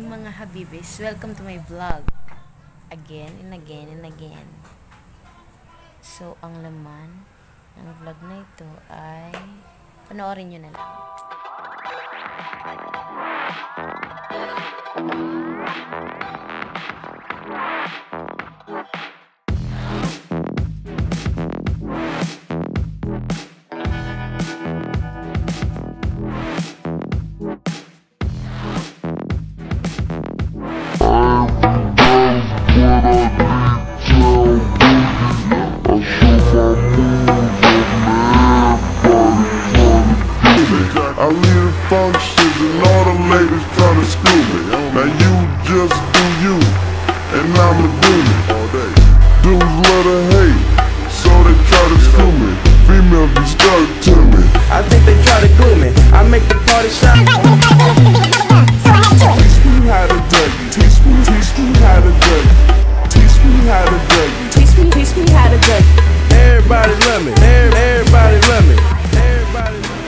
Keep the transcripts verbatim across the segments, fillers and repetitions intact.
morning mga habibis. Welcome to my vlog. Again and again and again. So, ang laman ng vlog na ito ay panoorin nyo na lang. I lead the functions and all the ladies tryna screw me. Now you just do you, and I'ma do me. Dudes love to hate, so they try to screw me. Females be stuck to me. I think they try to glue me. I make the party shine. Teach me how to dougie. Teach me, teach me how to dougie. Teach me how to dougie. Teach me, teach me how to duck. Everybody love me. Everybody love me. Everybody love me.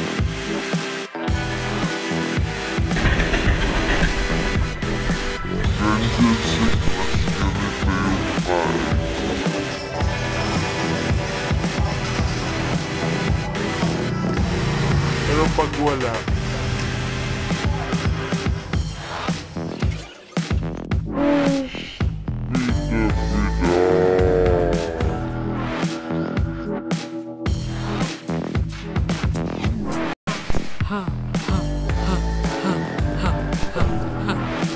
Pero pag wala, Ha, ha, ha, ha, ha, ha, ha.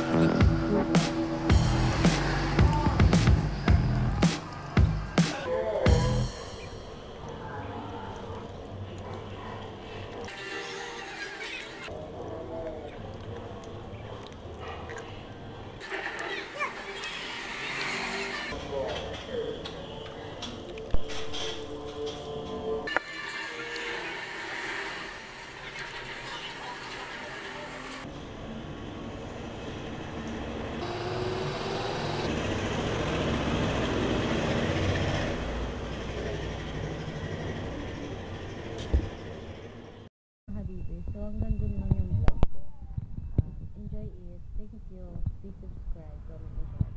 So hanggang dun lang yung vlog ko. Uh, enjoy it. Thank you. Please subscribe, comment, and share.